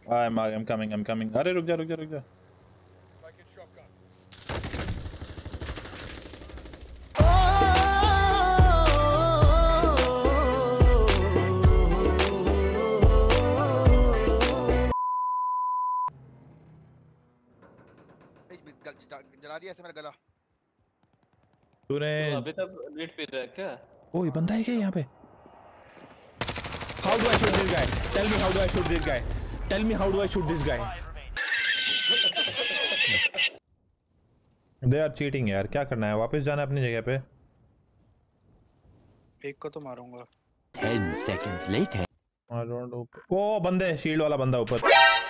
I'm coming. अरे रुक जा। जला दिया ऐसे मेरा गला। तूने अभी तक लीड पे रहा है क्या? ओए बंदा है क्या यहाँ पे? How do I shoot this guy? Tell me how do I shoot this guy? Tell me how do I shoot this guy? They are cheating यार, क्या करना है? वापस जाना है अपनी जगह पे। एक को तो मारूंगा। 10 seconds later. ओ बंदे, शील्ड वाला बंदा ऊपर।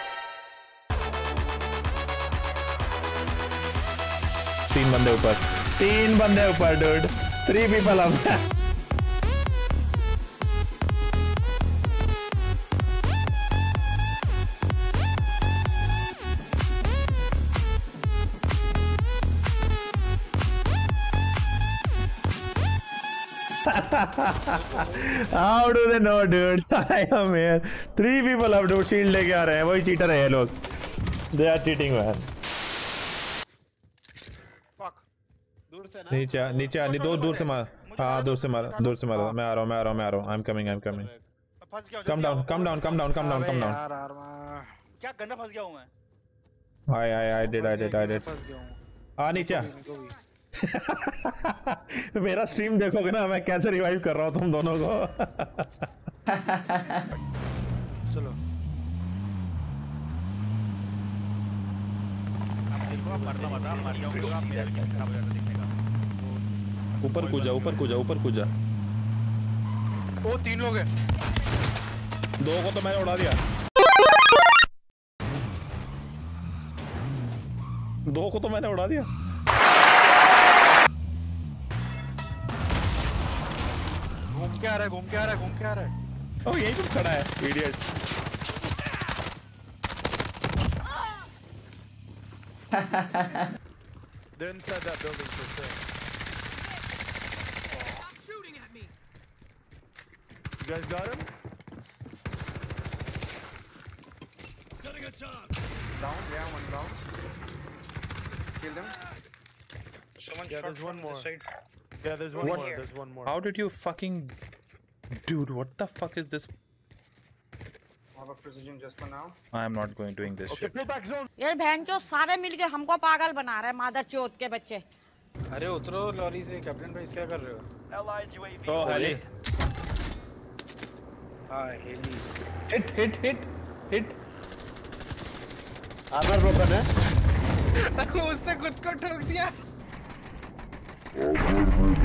तीन बंदे ऊपर dude. 3 people up. How do they know dude? I am here. 3 people up dude, shield लेके आ रहे हैं, वही चीटर है ये लोग। They are cheating man. नीचे दूर से मार। हाँ दूर से मार। मैं आ रहा हूँ। I'm coming. Come down. क्या गंदा फंस गया हूँ मैं। I did. नीचे। मेरा स्ट्रीम देखोगे ना, मैं कैसे रिवाइव कर रहा हूँ तुम दोनों को। चलो ऊपर कूदा। ओ 3 लोग हैं। 2 को तो मैंने उड़ा दिया। 2 को तो मैंने उड़ा दिया। घूम के आ रहा है। ओ यही तो खड़ा है idiot. They're inside that building for sure. Stop shooting at me. You guys got him? Setting a charge. Down, yeah, one down. Kill them. Someone Yeah, shot there's from one more. this side. Yeah, there's one more. There's one more. How did you fucking dude? What the fuck is this? I have a precision just for now. I am not doing this Okay, shit. pull back zone. ये बहनचोद सारे मिलके हमको पागल बना रहे हैं, मादर चोद के बच्चे। अरे उतरो लॉरी से। कैप्टन भाई क्या कर रहे हो? Allied UAV. Oh heli. हाँ हेली। Hit. आर्मर ब्रोकन है। उससे खुद को ठोक दिया।